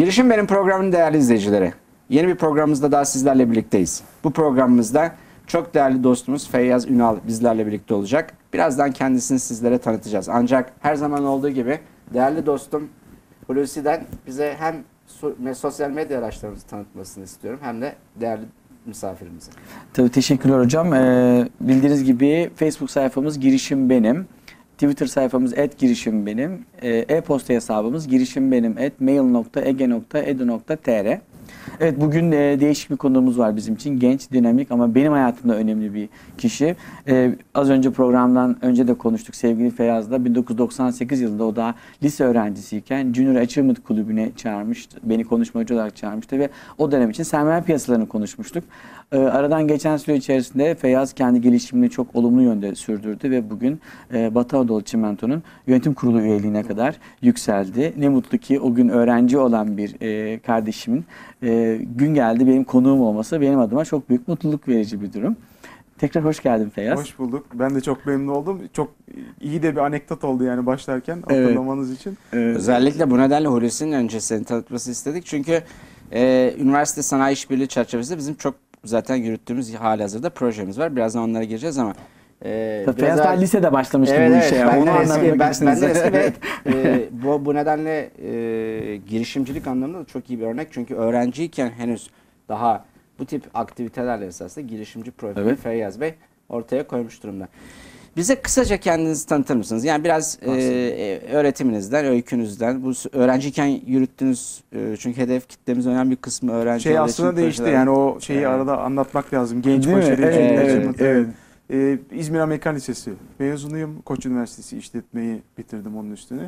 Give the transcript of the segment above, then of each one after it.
Girişim Benim programının değerli izleyicileri. Yeni bir programımızda daha sizlerle birlikteyiz. Bu programımızda çok değerli dostumuz Feyyaz Ünal bizlerle birlikte olacak. Birazdan kendisini sizlere tanıtacağız. Ancak her zaman olduğu gibi değerli dostum Hulusi'den bize hem sosyal medya araçlarımızı tanıtmasını istiyorum hem de değerli misafirimize. Tabii teşekkürler hocam. Bildiğiniz gibi Facebook sayfamız Girişim Benim. Twitter sayfamız @girişimbenim, e-posta hesabımız girişimbenim@mail.ege.edu.tr. Evet, bugün değişik bir konuğumuz var bizim için. Genç, dinamik ama benim hayatımda önemli bir kişi. Az önce programdan önce de konuştuk sevgili Feyyaz'la. 1998 yılında o da lise öğrencisiyken Junior Achievement Kulübü'ne çağırmıştı. Beni konuşmacı olarak çağırmıştı ve o dönem için sermaye piyasalarını konuşmuştuk. Aradan geçen süre içerisinde Feyyaz kendi gelişimini çok olumlu yönde sürdürdü ve bugün Batı Anadolu Çimento'nun yönetim kurulu üyeliğine kadar yükseldi. Ne mutlu ki o gün öğrenci olan bir kardeşimin gün geldi benim konuğum olması benim adıma çok büyük mutluluk verici bir durum. Tekrar hoş geldin Feyyaz. Hoş bulduk. Ben de çok memnun oldum. Çok iyi de bir anekdot oldu yani başlarken hatırlamanız için. Özellikle bu nedenle Hulusi'nin önce seni tanıtması istedik. Çünkü üniversite sanayi işbirliği çerçevesinde bizim çok zaten yürüttüğümüz halihazırda projemiz var. Birazdan onlara gireceğiz ama Feyyaz daha lisede başlamıştı bu işe. Evet, Onu ben de eski ve Evet. bu nedenle girişimcilik anlamında da çok iyi bir örnek. Çünkü öğrenciyken henüz daha bu tip aktivitelerle esasında girişimci profili Feyyaz Bey ortaya koymuş durumda. Bize kısaca kendinizi tanıtır mısınız? Yani biraz öğretiminizden, öykünüzden, bu öğrenciyken yürüttüğünüz, çünkü hedef kitlemiz önemli bir kısmı öğrenci. Aslında değişti yani o şeyi arada anlatmak lazım. Genç Değil mi? başarılı. Evet. İzmir Amerikan Lisesi mezunuyum. Koç Üniversitesi işletmeyi bitirdim onun üstüne.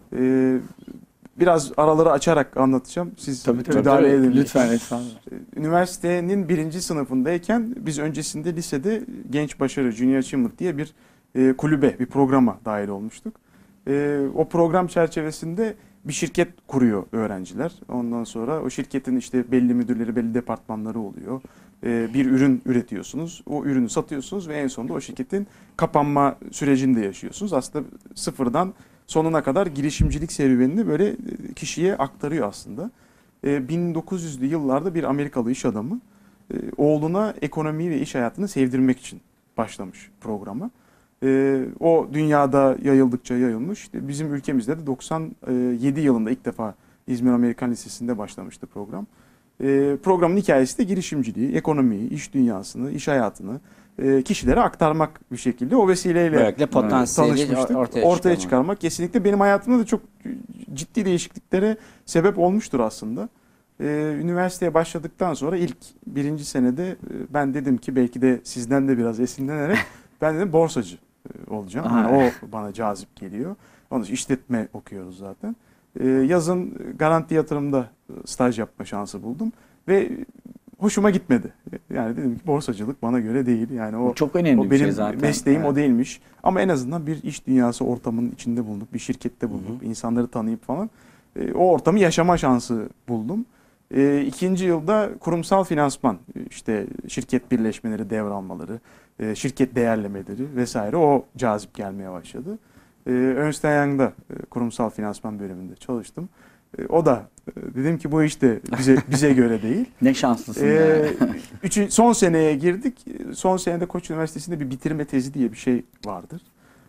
Biraz araları açarak anlatacağım. Siz müdahale edin. Lütfen. Üniversitenin 1. sınıfındayken biz öncesinde lisede Genç Başarı Junior Achievement diye bir kulübe, bir programa dahil olmuştuk. O program çerçevesinde bir şirket kuruyor öğrenciler. Ondan sonra o şirketin işte belli müdürleri, belli departmanları oluyor. Bir ürün üretiyorsunuz, o ürünü satıyorsunuz ve en sonunda o şirketin kapanma sürecinde yaşıyorsunuz. Aslında sıfırdan sonuna kadar girişimcilik serüvenini böyle kişiye aktarıyor aslında. 1900'lü yıllarda bir Amerikalı iş adamı oğluna ekonomiyi ve iş hayatını sevdirmek için başlamış programa. O dünyada yayıldıkça yayılmış. İşte bizim ülkemizde de 97 yılında ilk defa İzmir Amerikan Lisesi'nde başlamıştı program. Programın hikayesi de girişimciliği, ekonomiyi, iş dünyasını, iş hayatını kişilere aktarmak bir şekilde. O vesileyle tanışmıştık. Ortaya çıkarmak. Kesinlikle benim hayatımda da çok ciddi değişikliklere sebep olmuştur aslında. Üniversiteye başladıktan sonra ilk 1. senede ben dedim ki belki de sizden de biraz esinlenerek ben dedim borsacı olacağım. Yani o bana cazip geliyor. Onun için işletme okuyoruz zaten. Yazın Garanti Yatırım'da staj yapma şansı buldum ve hoşuma gitmedi. Yani dedim ki borsacılık bana göre değil. Yani o çok önemli o bir şey benim zaten. mesleğim o değilmiş. Ama en azından bir iş dünyası ortamının içinde bulunup bir şirkette bulunup insanları tanıyıp falan o ortamı yaşama şansı buldum. 2. yılda kurumsal finansman, işte şirket birleşmeleri, devralmaları, şirket değerlemeleri vesaire o cazip gelmeye başladı. Ernst Young'da kurumsal finansman bölümünde çalıştım. O da dedim ki bu işte bize göre değil. Ne şanslısın Son seneye girdik. Son senede Koç Üniversitesi'nde bir bitirme tezi diye bir şey vardır.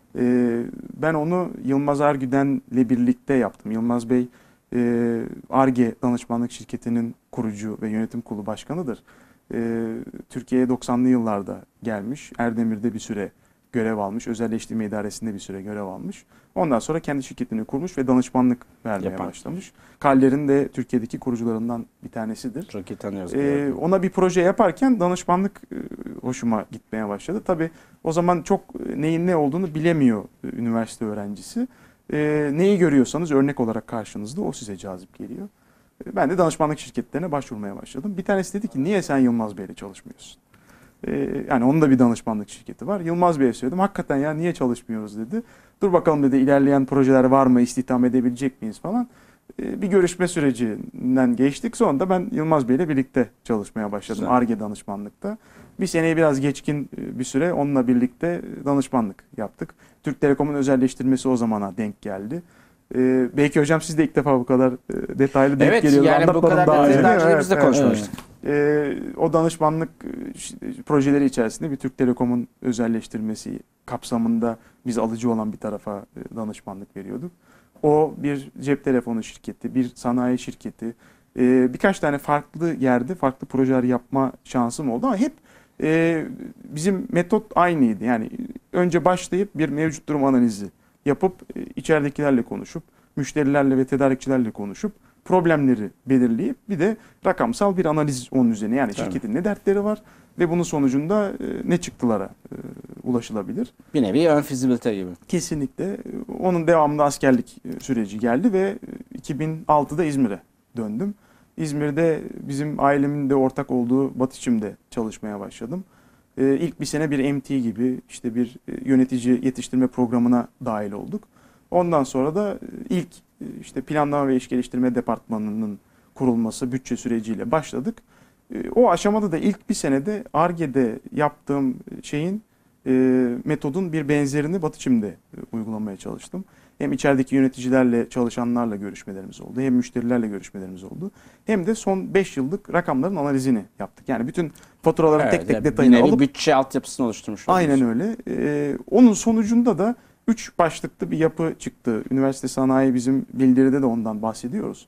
Ben onu Yılmaz Argüden'le birlikte yaptım. Yılmaz Bey Ar-Ge danışmanlık şirketinin kurucu ve yönetim kurulu başkanıdır. Türkiye'ye 90'lı yıllarda gelmiş. Erdemir'de bir süre görev almış. Özelleştirme idaresinde bir süre görev almış. Ondan sonra kendi şirketini kurmuş ve danışmanlık vermeye başlamış. Kaller'in de Türkiye'deki kurucularından bir tanesidir. Çok iyi tanıyoruz. Ona bir proje yaparken danışmanlık hoşuma gitmeye başladı. Tabii o zaman çok neyin ne olduğunu bilemiyor üniversite öğrencisi. Neyi görüyorsanız örnek olarak karşınızda o size cazip geliyor. Ben de danışmanlık şirketlerine başvurmaya başladım. Bir tanesi dedi ki niye sen Yılmaz Bey'le çalışmıyorsun? Yani onun da bir danışmanlık şirketi var. Yılmaz Bey'e söyledim. Hakikaten ya niye çalışmıyoruz dedi. Dur bakalım dedi, ilerleyen projeler var mı? İstihdam edebilecek miyiz falan. Bir görüşme sürecinden geçtik. Sonra da ben Yılmaz Bey'le birlikte çalışmaya başladım. Ar-Ge danışmanlıkta. Bir seneye biraz geçkin bir süre onunla birlikte danışmanlık yaptık. Türk Telekom'un özelleştirmesi o zamana denk geldi. Belki hocam siz de ilk defa bu kadar detaylı denk Evet, geliyordu. yani bu Anlatmadım kadar daha önce, detaylı değil mi? biz de Evet, konuşmamıştık. O danışmanlık projeleri içerisinde bir Türk Telekom'un özelleştirmesi kapsamında biz alıcı olan bir tarafa danışmanlık veriyorduk. O bir cep telefonu şirketi, bir sanayi şirketi, birkaç tane farklı yerde farklı projeler yapma şansım oldu ama hep bizim metot aynıydı. Yani önce başlayıp bir mevcut durum analizi yapıp içeridekilerle konuşup, müşterilerle ve tedarikçilerle konuşup problemleri belirleyip bir de rakamsal bir analiz onun üzerine. Yani Tabii. şirketin ne dertleri var ve bunun sonucunda ne çıktılara ulaşılabilir. Bir nevi ön fizibilite gibi. Kesinlikle. Onun devamında askerlik süreci geldi ve 2006'da İzmir'e döndüm. İzmir'de bizim ailemin de ortak olduğu Batıçim'de çalışmaya başladım. İlk bir sene bir MT gibi işte bir yönetici yetiştirme programına dahil olduk. Ondan sonra da ilk işte planlama ve iş geliştirme departmanının kurulması bütçe süreciyle başladık. O aşamada da ilk bir senede Ar-Ge'de yaptığım şeyin metodun bir benzerini Batıçim'de uygulamaya çalıştım. Hem içerideki yöneticilerle, çalışanlarla görüşmelerimiz oldu. Hem müşterilerle görüşmelerimiz oldu. Hem de son 5 yıllık rakamların analizini yaptık. Yani bütün faturaların tek tek detayını bir nevi alıp bütçe altyapısını oluşturmuş oldunuz. aynen öyle. Onun sonucunda da 3 başlıklı bir yapı çıktı. Üniversite sanayi bizim bildiride de ondan bahsediyoruz.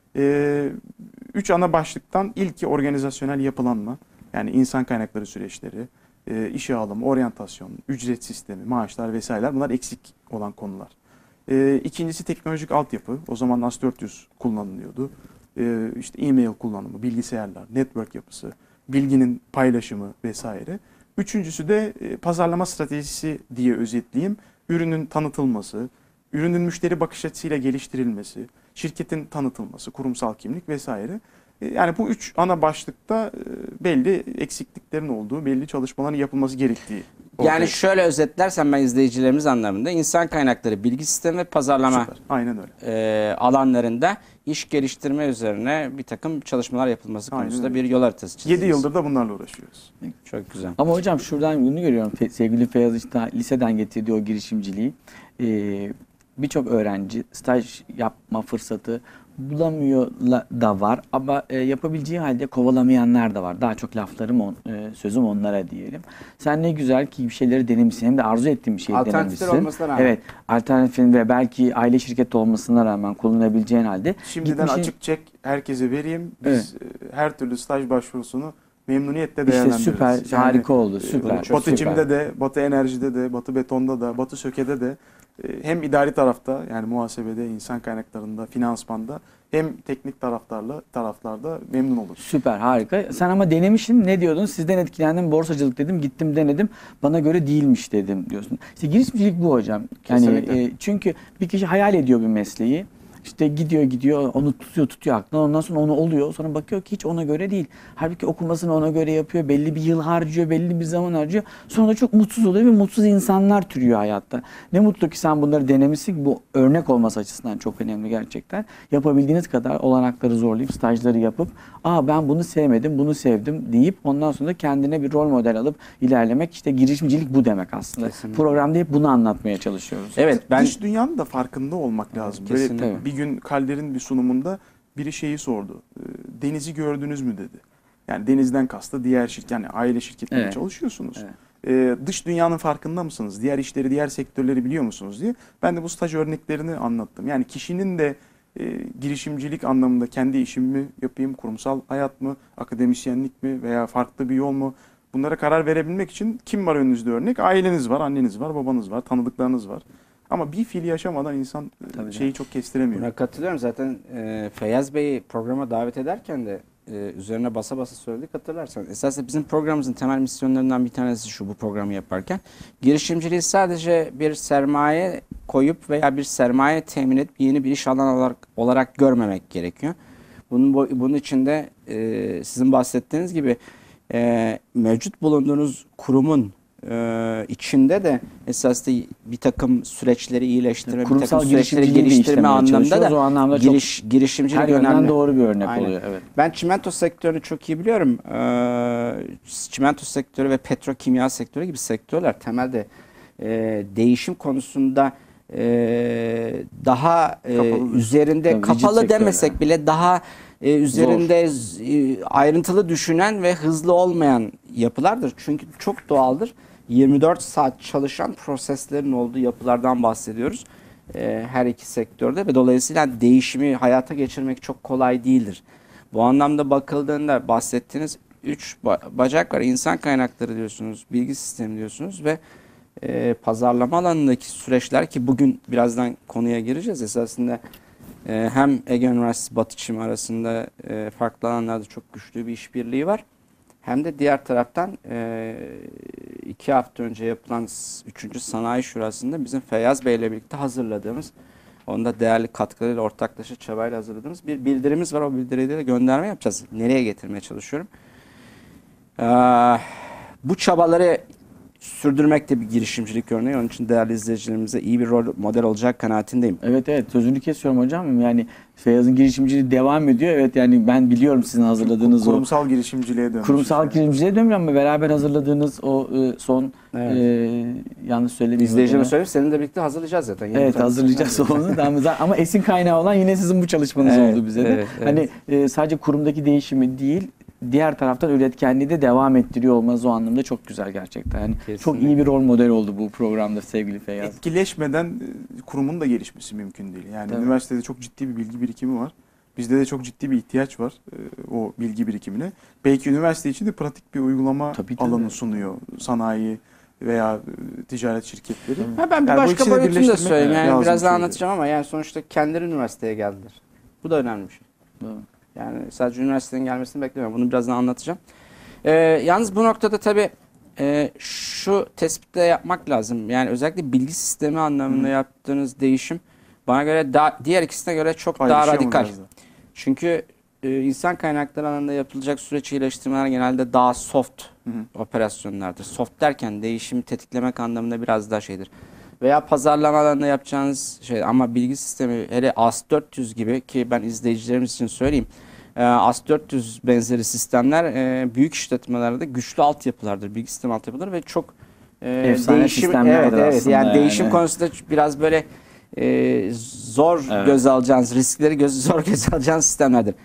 3 ana başlıktan ilki organizasyonel yapılanma. Yani insan kaynakları süreçleri, işe alım, oryantasyon, ücret sistemi, maaşlar vesaireler bunlar eksik olan konular. İkincisi teknolojik altyapı. O zaman AS400 kullanılıyordu. İşte e-mail kullanımı, bilgisayarlar, network yapısı, bilginin paylaşımı vesaire. Üçüncüsü de pazarlama stratejisi diye özetleyeyim. Ürünün tanıtılması, ürünün müşteri bakış açısıyla geliştirilmesi, şirketin tanıtılması, kurumsal kimlik vesaire. Yani bu 3 ana başlıkta belli eksikliklerin olduğu, belli çalışmaların yapılması gerektiği. Yani şöyle özetlersem ben izleyicilerimiz anlamında insan kaynakları, bilgi sistemi ve pazarlama Süper. Aynen öyle. alanlarında iş geliştirme üzerine bir takım çalışmalar yapılması Aynen konusunda öyle. bir yol haritası çizdiniz. 7 yıldır da bunlarla uğraşıyoruz. Çok güzel. Ama hocam şuradan bunu görüyorum. Sevgili Feyyaz işte liseden getirdiği o girişimciliği. Birçok öğrenci staj yapma fırsatı bulamıyor da var ama yapabileceği halde kovalamayanlar da var. Daha çok sözüm onlara diyelim. Sen ne güzel ki bir şeyleri denemişsin. Hem de arzu ettiğin bir şeyi Alternatifler denemişsin. olmasına rağmen. Evet. Alternatifin ve belki aile şirketi olmasına rağmen kullanabileceğin halde. Şimdiden gitmişsin- açık çek herkese vereyim. Biz her türlü staj başvurusunu memnuniyetle İşte değerlendiririz. süper, Yani, harika oldu. Süper. çok Batı süper. Çim'de de, Batı Enerji'de de, Batı Beton'da da, Batı Söke'de de hem idari tarafta yani muhasebede, insan kaynaklarında, finansmanda hem teknik taraflarda memnun oluruz. Süper, harika. Sen ama denemişsin. Ne diyordun? Sizden etkilendim, borsacılık dedim, gittim denedim. Bana göre değilmiş dedim diyorsun. İşte girişimcilik bu hocam. Yani Kesinlikle. çünkü bir kişi hayal ediyor bir mesleği. İşte gidiyor, onu tutuyor aklına. Ondan sonra onu oluyor. Sonra bakıyor ki hiç ona göre değil. Halbuki okumasını ona göre yapıyor. Belli bir yıl harcıyor, belli bir zaman harcıyor. Sonra da çok mutsuz oluyor ve mutsuz insanlar türüyor hayatta. Ne mutlu ki sen bunları denemişsin. Bu örnek olması açısından çok önemli gerçekten. Yapabildiğiniz kadar olanakları zorlayıp, stajları yapıp, ben bunu sevmedim, bunu sevdim deyip ondan sonra kendine bir rol model alıp ilerlemek. İşte girişimcilik bu demek aslında. Kesinlikle. Programda hep bunu anlatmaya çalışıyoruz. Evet, ben Dış dünyanın da farkında olmak lazım. kesinlikle. Böyle bir gün Kalder'in bir sunumunda biri şeyi sordu. Denizi gördünüz mü dedi. Yani denizden kastı diğer şirket, yani aile şirketinde Evet. çalışıyorsunuz. Dış dünyanın farkında mısınız? Diğer işleri, diğer sektörleri biliyor musunuz diye. Ben de bu staj örneklerini anlattım. Yani kişinin de girişimcilik anlamında kendi işimi yapayım, kurumsal hayat mı, akademisyenlik mi veya farklı bir yol mu? Bunlara karar verebilmek için kim var önünüzde örnek? Aileniz var, anneniz var, babanız var, tanıdıklarınız var. Ama bir fiil yaşamadan insan şeyi çok kestiremiyor. buna katılıyorum. Zaten Feyyaz Bey'i programa davet ederken de üzerine basa basa söyledik, hatırlarsan. Esasında bizim programımızın temel misyonlarından bir tanesi şu, bu programı yaparken. Girişimciliği sadece bir sermaye koyup veya bir sermaye temin edip yeni bir iş alanı olarak görmemek gerekiyor. Bunun için de sizin bahsettiğiniz gibi mevcut bulunduğunuz kurumun içinde de esasında bir takım süreçleri iyileştirme, bir Kurumsal takım süreçleri girişimciliği de geliştirme işlemeye anlamda çalışıyoruz. O da anlamda girişimcilik her yönden önemli. doğru bir örnek Aynen. oluyor. Evet. Ben çimento sektörünü çok iyi biliyorum. Çimento sektörü ve petrokimya sektörü gibi sektörler temelde değişim konusunda daha Kapalıdır. üzerinde Tabii, kapalı rigid demesek sektör bile daha üzerinde ayrıntılı düşünen ve hızlı olmayan yapılardır. Çünkü çok doğaldır. 24 saat çalışan proseslerin olduğu yapılardan bahsediyoruz. Her iki sektörde ve dolayısıyla değişimi hayata geçirmek çok kolay değildir. Bu anlamda bakıldığında bahsettiğiniz 3 bacak var. İnsan kaynakları diyorsunuz, bilgi sistemi diyorsunuz ve pazarlama alanındaki süreçler ki bugün birazdan konuya gireceğiz. Esasında hem Ege Üniversitesi Batı Çim arasında farklı alanlarda çok güçlü bir işbirliği var. Hem de diğer taraftan 2 hafta önce yapılan 3. Sanayi Şurası'nda bizim Feyyaz Bey ile birlikte hazırladığımız, onda değerli katkılarıyla ortaklaşa çabayla hazırladığımız bir bildirimiz var. O bildiriyi de gönderme yapacağız. Nereye getirmeye çalışıyorum? Bu çabaları sürdürmek de bir girişimcilik örneği. Onun için değerli izleyicilerimize iyi bir rol model olacak kanaatindeyim. Evet, sözünü kesiyorum hocam. Yani Feyyaz'ın girişimciliği devam ediyor. Evet, yani ben biliyorum sizin hazırladığınız kurumsal girişimciliğe dönmüş. kurumsal girişimciliğe dönmüyor ama beraber hazırladığınız o son yanlış söylemeyeyim. İzleyicime söyleyeyim, seninle birlikte hazırlayacağız zaten. Yeni Evet, hazırlayacağız onu. Ama esin kaynağı olan yine sizin bu çalışmanız oldu bize de. Evet. Hani sadece kurumdaki değişimi değil, diğer taraftan üretkenliği de devam ettiriyor olmanız o anlamda çok güzel gerçekten. Yani çok iyi bir rol model oldu bu programda sevgili Feyyaz. Etkileşmeden kurumun da gelişmesi mümkün değil. Yani Tabii. üniversitede çok ciddi bir bilgi birikimi var. Bizde de çok ciddi bir ihtiyaç var o bilgi birikimine. Belki üniversite için de pratik bir uygulama Tabii. alanı sunuyor sanayi veya ticaret şirketleri. Ben bir Yani bu başka ikisini boyutunu da birleştirmek söyleyeyim. Yani lazım biraz daha şeyleri. anlatacağım ama yani sonuçta kendileri üniversiteye geldiler. Bu da önemli bir şey. Doğru. Yani sadece üniversitenin gelmesini beklemiyorum. Bunu biraz daha anlatacağım. Yalnız bu noktada tabii şu tespitle yapmak lazım. Yani özellikle bilgi sistemi anlamında yaptığınız değişim bana göre diğer ikisine göre çok daha Paylaşıyor mu radikal. biraz da? Çünkü insan kaynakları alanında yapılacak süreç iyileştirmeler genelde daha soft operasyonlardır. Soft derken değişimi tetiklemek anlamında biraz daha şeydir. Veya pazarlama alanında yapacağınız şey, ama bilgi sistemi hele AS400 gibi, ki ben izleyicilerimiz için söyleyeyim. AS400 benzeri sistemler büyük işletmelerde güçlü altyapılardır. Bilgi sistemi altyapıları ve çok Efsane sistemlerdir evet, aslında yani değişim yani. konusunda biraz böyle zor Evet. göze alacağınız, riskleri zor göze alacağınız sistemlerdir.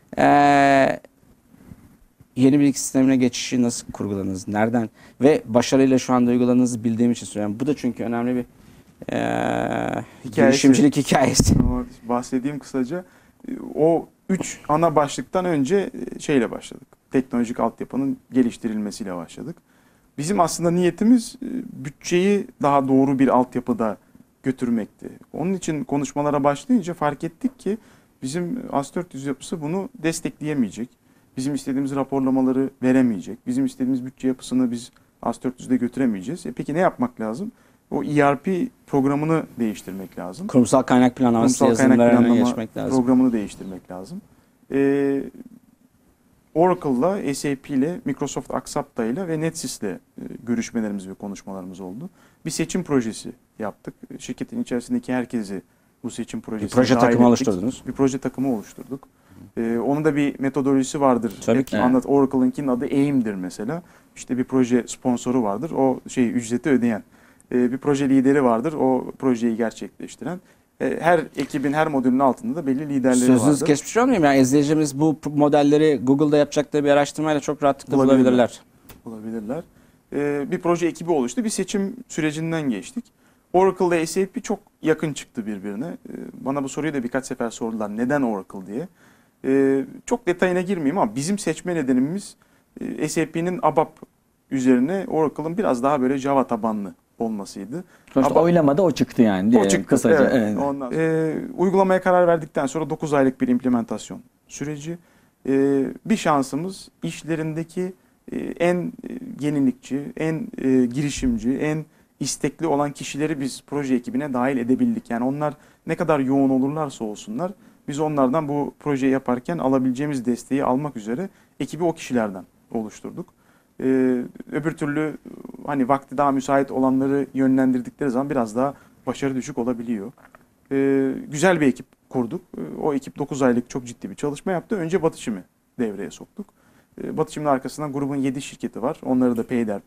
Yeni bilgi sistemine geçişi nasıl kurguladınız? Nereden? Ve başarıyla şu anda uyguladığınızı bildiğim için söylüyorum. Bu da çünkü önemli bir girişimcilik hikayesi. Ama bahsedeyim kısaca. O 3 ana başlıktan önce şeyle başladık. Teknolojik altyapının geliştirilmesiyle başladık. Bizim aslında niyetimiz bütçeyi daha doğru bir altyapıda götürmekti. Onun için konuşmalara başlayınca fark ettik ki bizim AS400 yapısı bunu destekleyemeyecek. Bizim istediğimiz raporlamaları veremeyecek. Bizim istediğimiz bütçe yapısını biz AS400'de götüremeyeceğiz. Peki ne yapmak lazım? O ERP programını değiştirmek lazım. Kurumsal kaynak planlaması Kurumsal kaynak yazılımlarına planlama geçmek lazım. programını değiştirmek lazım. Oracle'la, SAP ile, Microsoft Axapta ile ve NetSys ile görüşmelerimiz ve konuşmalarımız oldu. Bir seçim projesi yaptık. Şirketin içerisindeki herkesi bu seçim projesine Bir proje dahil takımı ettik. oluşturdunuz. Bir proje takımı oluşturduk. Onun da bir metodolojisi vardır. Tabii ki. Oracle'ınkinin adı AIM'dir mesela. İşte bir proje sponsoru vardır. O ücreti ödeyen. Bir proje lideri vardır. O projeyi gerçekleştiren. Her ekibin, her modülün altında da belli liderleri Sözünüzü vardır. kesmiş olmayayım. Yani izleyicimiz bu modelleri Google'da yapacakları bir araştırmayla çok rahatlıkla bulabilirler. Olabilirler. Bir proje ekibi oluştu. Bir seçim sürecinden geçtik. Oracle ile SAP çok yakın çıktı birbirine. Bana bu soruyu da birkaç sefer sordular. Neden Oracle diye. Çok detayına girmeyeyim ama bizim seçme nedenimiz SAP'nin ABAP üzerine Oracle'ın biraz daha böyle Java tabanlı olmasıydı. Sonuçta oylamada o çıktı yani. O çıktı. Kısaca. Evet. Ondan, uygulamaya karar verdikten sonra 9 aylık bir implementasyon süreci. Bir şansımız işlerindeki en yenilikçi, en girişimci, en istekli olan kişileri biz proje ekibine dahil edebildik. Yani onlar ne kadar yoğun olurlarsa olsunlar biz onlardan bu projeyi yaparken alabileceğimiz desteği almak üzere ekibi o kişilerden oluşturduk. Öbür türlü hani vakti daha müsait olanları yönlendirdikleri zaman biraz daha başarı düşük olabiliyor. Güzel bir ekip kurduk. O ekip 9 aylık çok ciddi bir çalışma yaptı. Önce Batı Çim'i devreye soktuk. Batı Çim'in arkasından grubun 7 şirketi var. Onları da peyderpey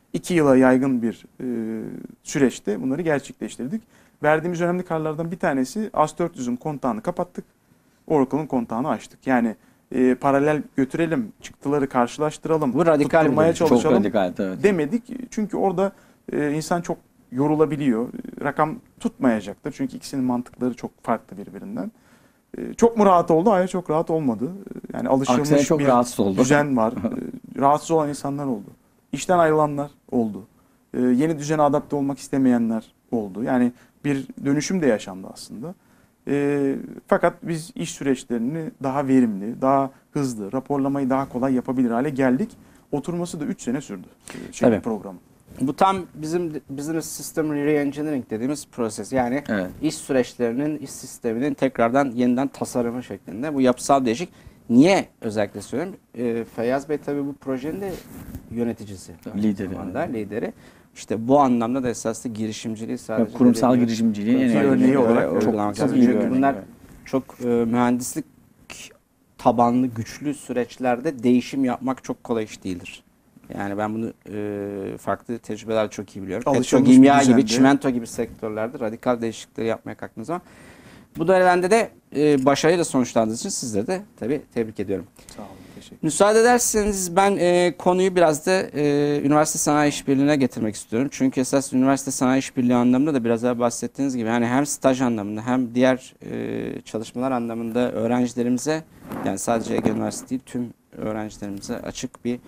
2 yıla yaygın bir süreçte bunları gerçekleştirdik. Verdiğimiz önemli kararlardan bir tanesi AS400'ün kontağını kapattık. Oracle'ın kontağını açtık. Yani paralel götürelim, çıktıları karşılaştıralım, Bu radikal bir tutturmaya dönüşüm. çalışalım Çok radikal, evet. demedik. Çünkü orada insan çok yorulabiliyor. Rakam tutmayacaktır. Çünkü ikisinin mantıkları çok farklı birbirinden. Çok mu rahat oldu? Hayır, çok rahat olmadı. Yani Aksine alışılmış çok bir rahatsız oldu. düzen var. Rahatsız olan insanlar oldu. İşten ayrılanlar oldu. Yeni düzene adapte olmak istemeyenler oldu. Yani bir dönüşüm de yaşandı aslında. Fakat biz iş süreçlerini daha verimli, daha hızlı, raporlamayı daha kolay yapabilir hale geldik. Oturması da 3 sene sürdü Tabii. programı. Bu tam bizim Business System Re-Engineering dediğimiz proses. Yani Evet. iş süreçlerinin, iş sisteminin tekrardan yeniden tasarımı şeklinde. Bu yapısal değişik. Niye özellikle söylüyorum? Feyyaz Bey tabii bu projenin de yöneticisi. Lideri. Aynı zamanda lideri. İşte bu anlamda da esaslı girişimciliği sadece Kurumsal dediğim- girişimciliğin en kurumsal önemli örneği girişimciliği olarak uygulamak çok lazım. iyi bir Çünkü örnek, bunlar evet. çok mühendislik tabanlı, güçlü süreçlerde değişim yapmak çok kolay iş değildir. Yani ben bunu farklı tecrübeler çok iyi biliyorum. Alışılmış Petrokimya bir gibi, düzende. çimento gibi sektörlerde radikal değişiklikleri yapmaya kalktığınız zaman bu dönemde de başarıyla sonuçlandığınız için sizleri de tabii tebrik ediyorum. Sağ olun, teşekkür ederim. Müsaade ederseniz ben konuyu biraz da üniversite sanayi işbirliğine getirmek istiyorum. Çünkü esas üniversite sanayi işbirliği anlamında da biraz daha bahsettiğiniz gibi hani hem staj anlamında hem diğer çalışmalar anlamında öğrencilerimize, yani sadece Ege Üniversitesi değil tüm öğrencilerimize açık bir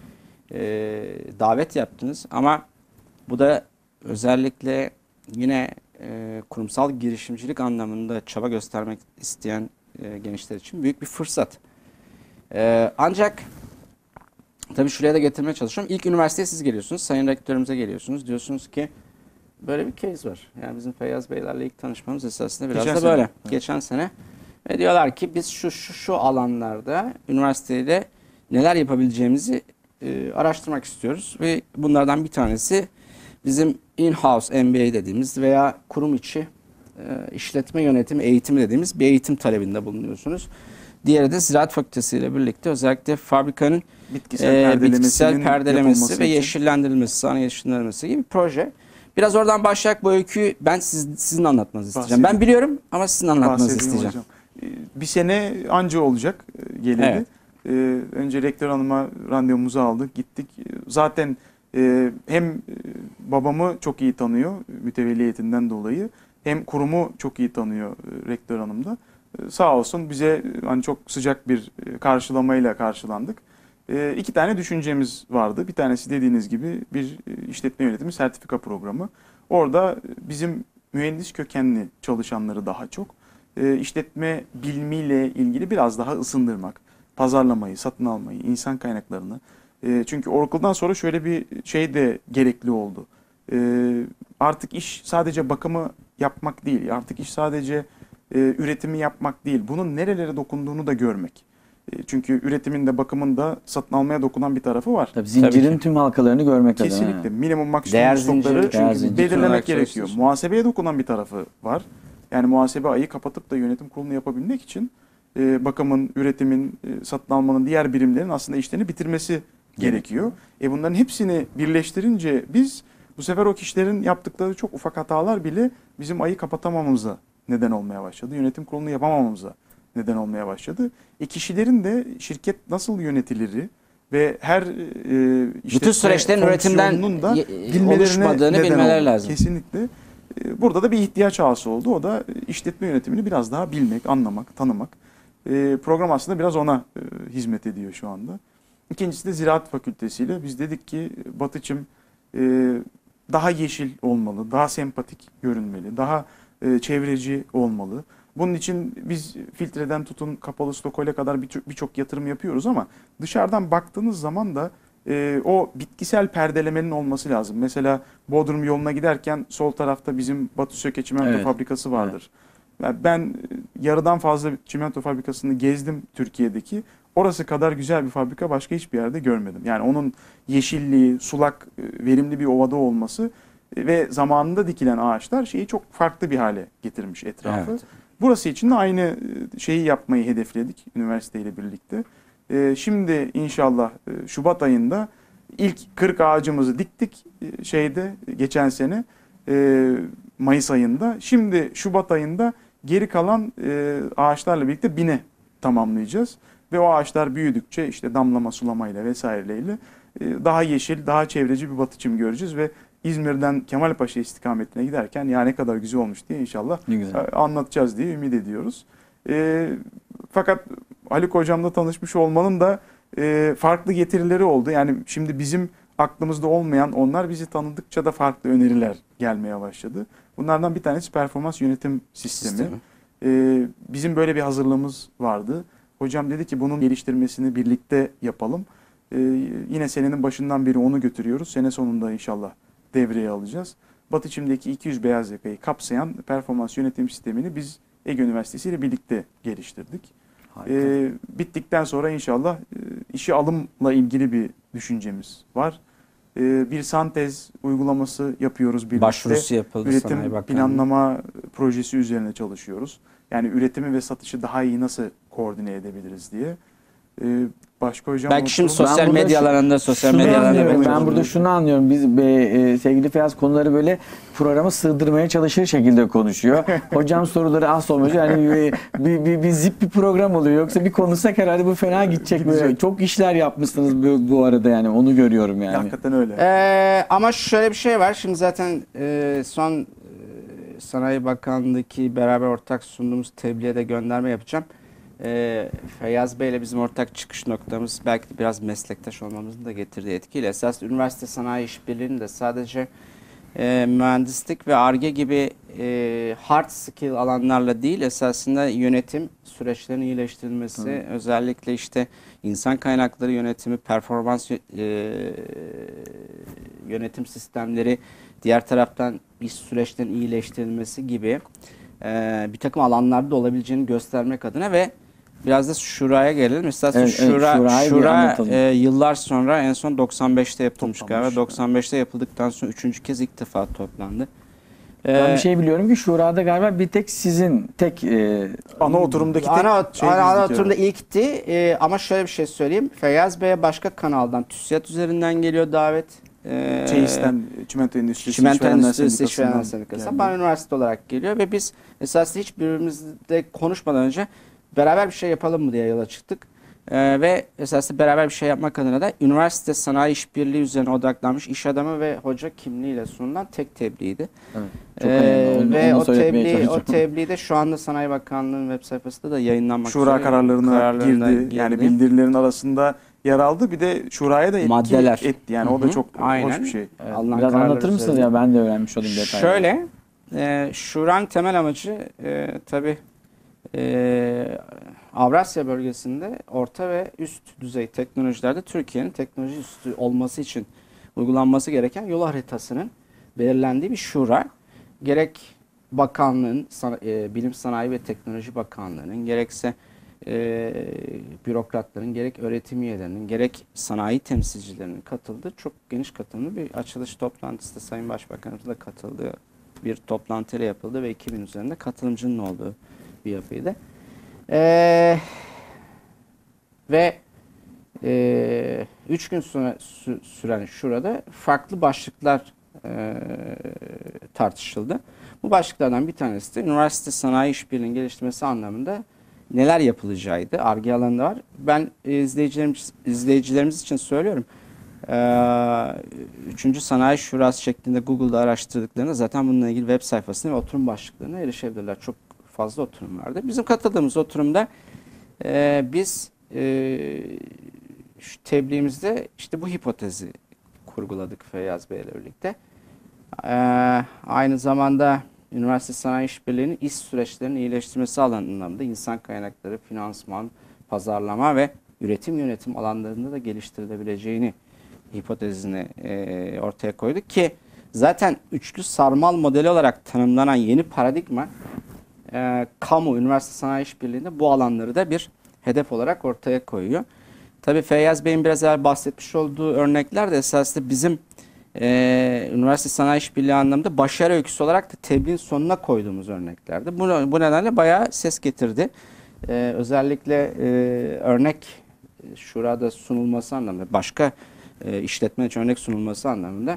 davet yaptınız. Ama bu da özellikle yine kurumsal girişimcilik anlamında çaba göstermek isteyen gençler için büyük bir fırsat. Ancak tabii şuraya da getirmeye çalışıyorum. İlk üniversiteye siz geliyorsunuz. Sayın Rektörümüze geliyorsunuz. Diyorsunuz ki böyle bir case var. Yani bizim Feyyaz Beylerle ilk tanışmamız esasında biraz Geçen da sene. böyle. Evet. Geçen sene. Ve diyorlar ki biz şu alanlarda üniversitede neler yapabileceğimizi araştırmak istiyoruz. Ve bunlardan bir tanesi bizim in-house MBA dediğimiz veya kurum içi işletme yönetimi eğitimi dediğimiz bir eğitim talebinde bulunuyorsunuz. Diğeri de Ziraat Fakültesi ile birlikte özellikle fabrikanın bitkisel perdelemesi ve yeşillendirilmesi, sanayi yeşillendirilmesi gibi bir proje. Biraz oradan başlayarak bu öyküyü ben sizin anlatmanızı isteyeceğim. Ben biliyorum ama sizin anlatmanızı isteyeceğim. Hocam. Bir sene anca olacak geleli. Evet. Önce rektör hanıma randevumuzu aldık, gittik. Zaten hem babamı çok iyi tanıyor mütevelliyetinden dolayı, hem kurumu çok iyi tanıyor rektör hanım da. Sağ olsun bize hani çok sıcak bir karşılamayla karşılandık. 2 tane düşüncemiz vardı. Bir tanesi dediğiniz gibi bir işletme yönetimi sertifika programı. Orada bizim mühendis kökenli çalışanları daha çok işletme bilimiyle ilgili biraz daha ısındırmak, pazarlamayı, satın almayı, insan kaynaklarını. Çünkü Oracle'dan sonra şöyle bir şey de gerekli oldu. Artık iş sadece bakımı yapmak değil, artık iş sadece üretimi yapmak değil, bunun nerelere dokunduğunu da görmek. Çünkü üretimin de bakımın da satın almaya dokunan bir tarafı var. Tabii zincirin Tabii ki. tüm halkalarını görmek adına. Kesinlikle. Minimum maksimum Değer stokları zinciri, değer zinciri belirlemek olarak gerekiyor. çalışıyorsun. Muhasebeye dokunan bir tarafı var. Yani muhasebe ayı kapatıp da yönetim kurulunu yapabilmek için bakımın, üretimin, satın almanın, diğer birimlerin aslında işlerini bitirmesi gerekiyor. Bunların hepsini birleştirince biz bu sefer o kişilerin yaptıkları çok ufak hatalar bile bizim ayı kapatamamamıza neden olmaya başladı. Yönetim kurulunu yapamamamıza neden olmaya başladı. Kişilerin de şirket nasıl yönetilir ve her Bütün süreçlerin üretimden fonksiyonunun da oluşmadığını neden bilmeleri oldu. lazım. Kesinlikle. Burada da bir ihtiyaç hasıl oldu. O da işletme yönetimini biraz daha bilmek, anlamak, tanımak. Program aslında biraz ona hizmet ediyor şu anda. İkincisi de Ziraat Fakültesi ile biz dedik ki Batıçım daha yeşil olmalı, daha sempatik görünmeli, daha çevreci olmalı. Bunun için biz filtreden tutun kapalı stokole kadar birçok yatırım yapıyoruz ama dışarıdan baktığınız zaman da o bitkisel perdelemenin olması lazım. Mesela Bodrum yoluna giderken sol tarafta bizim Batu Söke Çimento Fabrikası vardır. Yani ben yarıdan fazla çimento fabrikasını gezdim Türkiye'deki. Orası kadar güzel bir fabrika başka hiçbir yerde görmedim. Yani onun yeşilliği, sulak, verimli bir ovada olması ve zamanında dikilen ağaçlar şeyi çok farklı bir hale getirmiş etrafı. Evet. Burası için de aynı şeyi yapmayı hedefledik üniversiteyle birlikte. Şimdi inşallah Şubat ayında İlk 40 ağacımızı diktik geçen sene Mayıs ayında. Şimdi Şubat ayında geri kalan ağaçlarla birlikte 1000'e tamamlayacağız. Ve o ağaçlar büyüdükçe işte damlama sulamayla vesaireyle daha yeşil, daha çevreci bir Batıçım göreceğiz ve İzmir'den Kemalpaşa istikametine giderken ya ne kadar güzel olmuş diye inşallah anlatacağız diye ümit ediyoruz. Fakat Haluk Hocam'la tanışmış olmanın da farklı getirileri oldu. Yani şimdi bizim aklımızda olmayan, onlar bizi tanıdıkça da farklı öneriler gelmeye başladı. Bunlardan bir tanesi performans yönetim sistemi. Bizim böyle bir hazırlığımız vardı. Hocam dedi ki bunun geliştirmesini birlikte yapalım. Yine senenin başından beri onu götürüyoruz. Sene sonunda inşallah devreye alacağız. Batıçim'deki 200 beyaz yakayı kapsayan performans yönetim sistemini biz Ege Üniversitesi ile birlikte geliştirdik. Bittikten sonra inşallah işe alımla ilgili bir düşüncemiz var. Bir santez uygulaması yapıyoruz birlikte. Başvurusu yapıldı. Üretim planlama projesi üzerine çalışıyoruz. Yani üretimi ve satışı daha iyi nasıl koordine edebiliriz diye. Başka hocam... Belki şimdi sosyal medyalarında ben burada şunu anlıyorum. Biz sevgili Feyyaz konuları böyle programa sığdırmaya çalışır şekilde konuşuyor. Hocam soruları az sormuyor. Yani bir zip bir program oluyor. Yoksa bir konuşsak herhalde bu fena gidecek. Böyle. Çok işler yapmışsınız bu arada yani. Onu görüyorum yani. Hakikaten öyle. Ama şöyle bir şey var. Şimdi zaten son Sanayi Bakanlığı'ndaki beraber ortak sunduğumuz tebliğe de gönderme yapacağım. Feyyaz Bey ile bizim ortak çıkış noktamız belki de biraz meslektaş olmamızın da getirdiği etkiyle esas üniversite sanayi işbirliğinin de sadece mühendislik ve Ar-Ge gibi hard skill alanlarla değil esasında yönetim süreçlerinin iyileştirilmesi, özellikle işte insan kaynakları yönetimi, performans yönetim sistemleri, diğer taraftan iş süreçlerinin iyileştirilmesi gibi bir takım alanlarda olabileceğini göstermek adına ve biraz da Şura'ya gelelim. Mesela Şura yıllar sonra en son 95'te yapılmış galiba. 95'te yapıldıktan sonra 3. kez ilk defa toplandı. Ben bir şey biliyorum ki Şura'da galiba bir tek sizin ana oturumdaki ana oturumda ilkti. Ama şöyle bir şey söyleyeyim. Feyyaz Bey'e başka kanaldan TÜSİAD üzerinden geliyor davet. ÇEİS'ten, Çimento Endüstrisi İşverenler Sendikası'ndan bana üniversite olarak geliyor ve biz esasında hiç birbirimizle konuşmadan önce beraber bir şey yapalım mı diye yola çıktık. Ve esasında beraber bir şey yapmak adına da üniversite sanayi işbirliği üzerine odaklanmış iş adamı ve hoca kimliğiyle sunulan tek tebliğdi. Evet, çok önemli. Ve o tebliğ de şu anda Sanayi Bakanlığı'nın web sayfasında da yayınlanmak üzere. Şura kararlarına girdi. Yani bildirilerin arasında yer aldı. Bir de Şura'ya da etki etti. Yani o da çok hoş bir şey. Evet, biraz anlatır mısınız ya, ben de öğrenmiş olayım detayları. Şöyle, Şura'nın temel amacı tabii Avrasya bölgesinde orta ve üst düzey teknolojilerde Türkiye'nin teknoloji üstü olması için uygulanması gereken yol haritasının belirlendiği bir şura. Gerek bakanlığın, Bilim Sanayi ve Teknoloji Bakanlığı'nın, gerekse bürokratların, gerek öğretim üyelerinin, gerek sanayi temsilcilerinin katıldığı çok geniş katılımlı bir açılış toplantısı da Sayın Başbakanımızın da katıldığı bir toplantıyla yapıldı ve 2000 üzerinde katılımcının olduğu bir yapıydı. Ve 3 gün sonra süren şurada farklı başlıklar tartışıldı. Bu başlıklardan bir tanesi de üniversite sanayi işbirliğinin geliştirmesi anlamında neler yapılacağıydı. Ar-Ge alanında var. Ben izleyicilerimiz için söylüyorum. 3. Sanayi Şurası şeklinde Google'da araştırdıklarında zaten bununla ilgili web sayfasına ve oturum başlıklarına erişebilirler. Çok fazla oturum vardı. Bizim katıldığımız oturumda biz şu tebliğimizde işte bu hipotezi kurguladık Feyyaz Bey ile birlikte. Aynı zamanda üniversite sanayi işbirliğinin iş süreçlerinin iyileştirmesi alanında insan kaynakları, finansman, pazarlama ve üretim yönetim alanlarında da geliştirilebileceğini hipotezini ortaya koyduk ki zaten üçlü sarmal modeli olarak tanımlanan yeni paradigma kamu, üniversite sanayi işbirliğinde bu alanları da bir hedef olarak ortaya koyuyor. Tabii Feyyaz Bey'in biraz evvel bahsetmiş olduğu örnekler de esasında bizim üniversite sanayi işbirliği anlamında başarı öyküsü olarak da tebliğin sonuna koyduğumuz örneklerdi. Bu nedenle bayağı ses getirdi. Özellikle örnek şurada sunulması anlamında başka işletme için örnek sunulması anlamında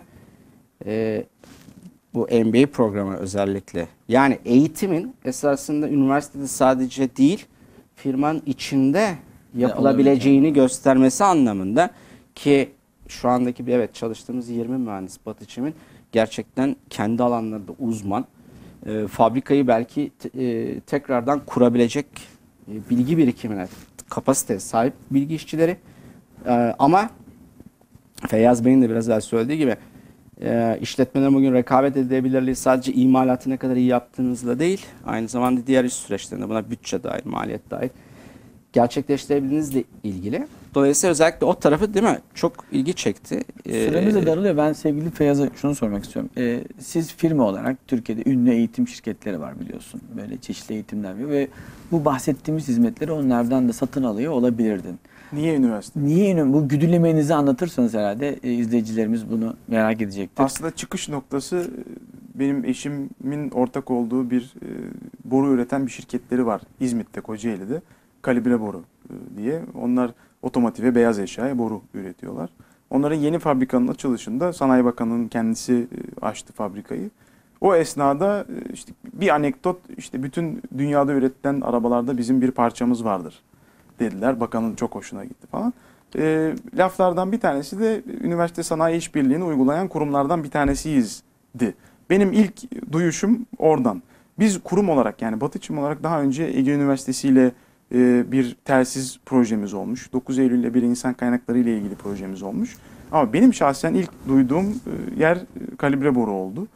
bu MBA programı özellikle. Yani eğitimin esasında üniversitede sadece değil, firmanın içinde yapılabileceğini göstermesi anlamında ki şu andaki çalıştığımız 20 mühendis Batı Çim'in gerçekten kendi alanlarında uzman, fabrikayı belki tekrardan kurabilecek bilgi birikimine, kapasiteye sahip bilgi işçileri. Ama Feyyaz Bey'in de biraz daha söylediği gibi işletmeler bugün rekabet edebilirliği sadece imalatı ne kadar iyi yaptığınızla değil, aynı zamanda diğer iş süreçlerinde, buna bütçe dahil, maliyet dahil, gerçekleştirebildiğinizle ilgili. Dolayısıyla özellikle o tarafı değil mi çok ilgi çekti. Süremiz de daralıyor. Ben sevgili Feyyaz'a şunu sormak istiyorum. Siz firma olarak Türkiye'de ünlü eğitim şirketleri var biliyorsun. Böyle çeşitli eğitimler veriyor ve bu bahsettiğimiz hizmetleri onlardan da satın alıyor olabilirdin. Niye üniversite? Niye? Bu güdülemenizi anlatırsanız herhalde izleyicilerimiz bunu merak edecektir. Aslında çıkış noktası benim eşimin ortak olduğu bir boru üreten bir şirketleri var. İzmit'te, Kocaeli'de. Kalibre Boru diye. Onlar otomotiv ve beyaz eşyaya boru üretiyorlar. Onların yeni fabrikanın açılışında Sanayi Bakanı'nın kendisi açtı fabrikayı. O esnada işte bir anekdot, işte bütün dünyada üretilen arabalarda bizim bir parçamız vardır dediler. Bakanın çok hoşuna gitti falan. Laflardan bir tanesi de üniversite sanayi işbirliğini uygulayan kurumlardan bir tanesiyizdi. Benim ilk duyuşum oradan. Biz kurum olarak, yani Batı Çim olarak daha önce Ege Üniversitesi ile bir telsiz projemiz olmuş. 9 Eylül'le bir insan kaynakları ile ilgili projemiz olmuş. Ama benim şahsen ilk duyduğum yer Kalibre Boru oldu.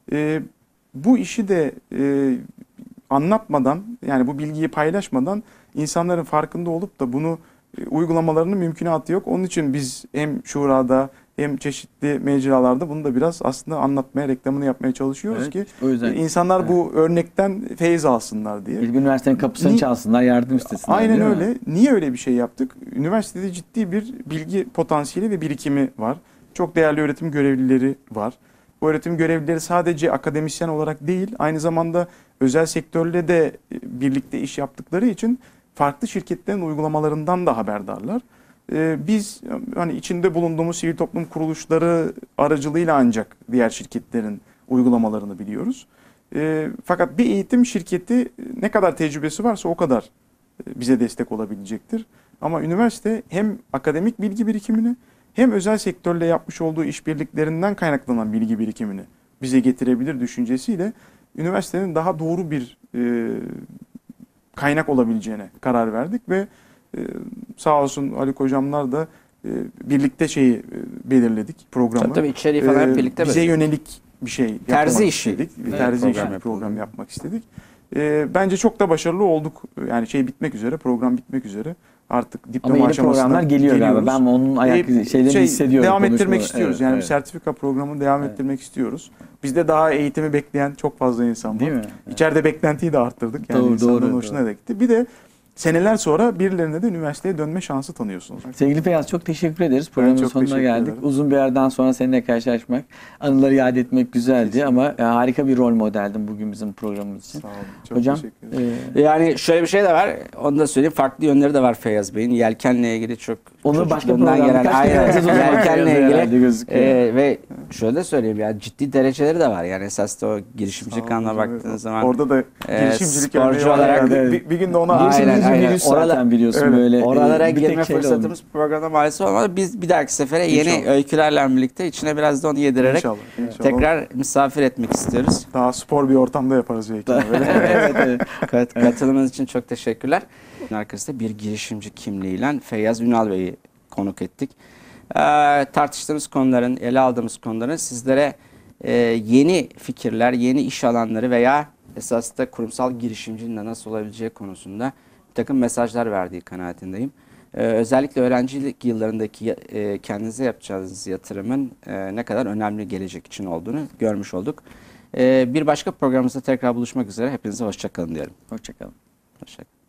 Bu işi de anlatmadan, yani bu bilgiyi paylaşmadan insanların farkında olup da bunu uygulamalarının mümkünatı yok. Onun için biz hem şurada hem çeşitli mecralarda bunu da biraz aslında anlatmaya, reklamını yapmaya çalışıyoruz ki o yüzden, insanlar bu örnekten feyiz alsınlar diye. İlk üniversitenin kapısını çalsınlar, yardım istesinler. Aynen öyle. Niye öyle bir şey yaptık? Üniversitede ciddi bir bilgi potansiyeli ve birikimi var. Çok değerli öğretim görevlileri var. Bu öğretim görevlileri sadece akademisyen olarak değil, aynı zamanda özel sektörle de birlikte iş yaptıkları için farklı şirketlerin uygulamalarından da haberdarlar. Biz hani içinde bulunduğumuz sivil toplum kuruluşları aracılığıyla ancak diğer şirketlerin uygulamalarını biliyoruz. Fakat bir eğitim şirketi ne kadar tecrübesi varsa o kadar bize destek olabilecektir. Ama üniversite hem akademik bilgi birikimini hem özel sektörle yapmış olduğu işbirliklerinden kaynaklanan bilgi birikimini bize getirebilir düşüncesiyle üniversitenin daha doğru bir kaynak olabileceğine karar verdik ve sağ olsun Haluk hocamlar da birlikte belirledik programı. Tabii içeriği falan hep birlikte bize yönelik bir şey terzi yapmak işi. istedik. Terzi işi bir program yapmak istedik. Bence çok da başarılı olduk. Yani bitmek üzere, program bitmek üzere. Artık diploma ama yeni aşamasına programlar geliyor galiba. Ben onun ayak şeylerini hissediyorum. Devam ettirmek istiyoruz. Evet, yani evet. bir sertifika programını devam ettirmek istiyoruz. Bizde daha eğitimi bekleyen çok fazla insan var. Değil mi? İçeride beklentiyi de arttırdık. Yani insanların hoşuna da gitti. Bir de seneler sonra birilerine de üniversiteye dönme şansı tanıyorsunuz. Sevgili Feyyaz, çok teşekkür ederiz. Programın sonuna geldik. Uzun bir yerden sonra seninle karşılaşmak, anıları yad etmek güzeldi ama harika bir rol modeldin bugün bizim programımız için. Sağ olun. Çok hocam, teşekkür ederim. Yani şöyle bir şey de var. Onu da söyleyeyim. Farklı yönleri de var Feyyaz Bey'in. Yelkenle ilgili çok onu başka çocukluğundan programda yelkenle ilgili ve şöyle de söyleyeyim, yani ciddi dereceleri de var. Yani esas da o girişimcilik anlamına baktığınız zaman orada da girişimcilik sporcu olarak bir gün de ona aynen. Zaten biliyorsun öyle. Böyle oralara girme fırsatımız programda maalesef olmadı. Biz bir dahaki sefere yeni öykülerle birlikte içine biraz da onu yedirerek İnşallah. tekrar misafir etmek istiyoruz. Daha spor bir ortamda yaparız belki. Evet. Katılımınız için çok teşekkürler. Arkasında bir girişimci kimliğiyle Feyyaz Ünal Bey'i konuk ettik. Tartıştığımız konuların, ele aldığımız konuların sizlere yeni fikirler, yeni iş alanları veya esas da kurumsal girişimciliğin nasıl olabileceği konusunda bir takım mesajlar verdiği kanaatindeyim. Özellikle öğrencilik yıllarındaki kendinize yapacağınız yatırımın ne kadar önemli gelecek için olduğunu görmüş olduk. Bir başka programımızda tekrar buluşmak üzere. Hepinize hoşça kalın diyelim. Hoşça kalın. Hoşça kalın.